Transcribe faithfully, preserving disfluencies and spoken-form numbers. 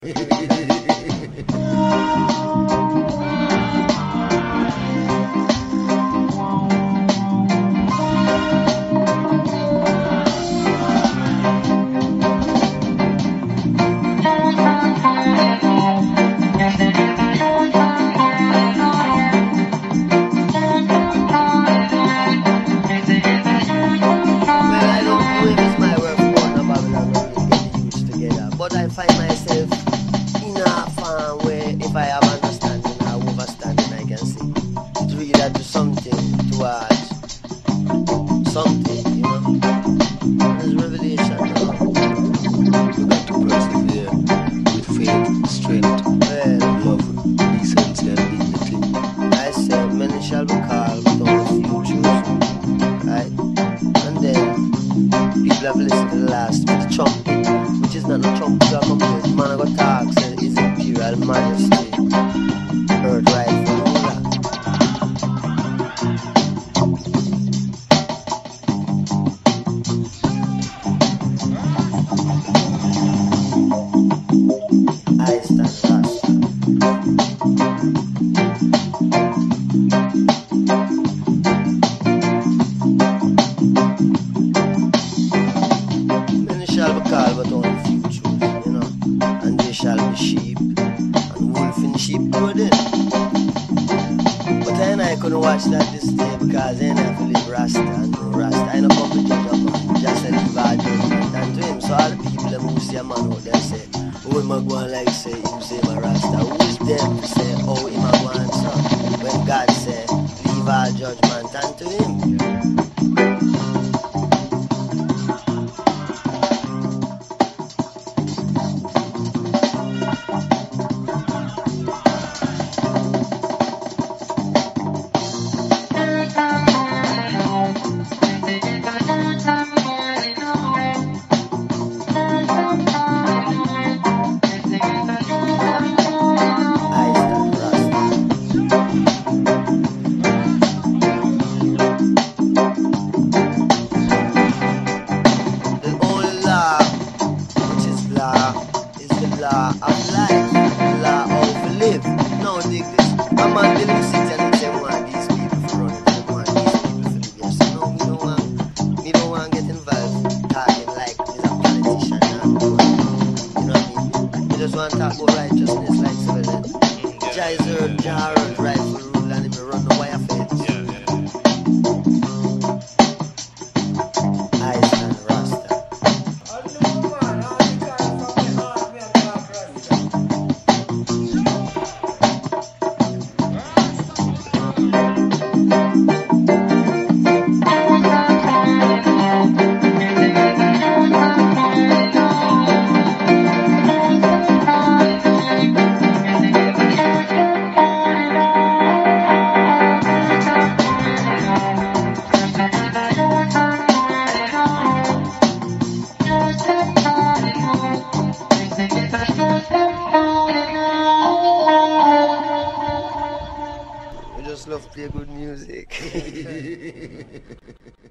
But I find myself in a farm where if I have understanding or overstanding, I can see it really that do something towards something, you know. There's revelation, you know. You got to persevere with faith, strength, well, love, decency, and dignity. I said, many shall be called, but only few chosen, right? And then people have listened to the last with the trumpet. Which is not no trumpet or complete. Man I got talk, say His Imperial Majesty, Earth rightful ruler. I stand Rasta. Many shall be called, but only few chosen, you know. And they shall be sheep, and wolf in sheep clothing. But then I couldn't watch that this day because then I have to live Rasta and no Rasta. I know come to judge a man, just a leave our judgment and to him. So all the people them who see a man out there say, oh, him a go on like say, him say my Rasta. Who is them to say, oh, him a go on so? When God say, leave our judgment and to him. We just love play good music.